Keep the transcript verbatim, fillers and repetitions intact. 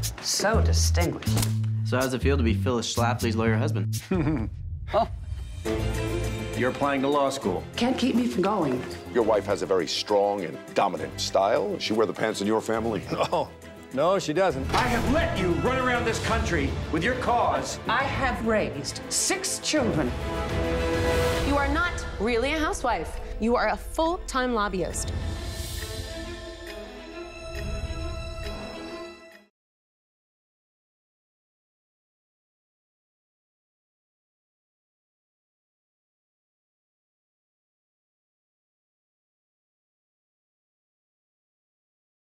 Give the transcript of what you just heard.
So distinguished. So how's it feel to be Phyllis Schlafly's lawyer husband? Oh. You're applying to law school. Can't keep me from going. Your wife has a very strong and dominant style. Does she wear the pants in your family? No. No, she doesn't. I have let you run around this country with your cause. I have raised six children. You are not really a housewife. You are a full-time lobbyist.